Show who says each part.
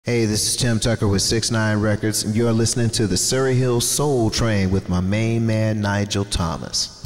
Speaker 1: Hey, this is Tim Tucker with 6ix9ine Records, and you're listening to the Surrey Hills Soul Train with my main man, Nigel Thomas.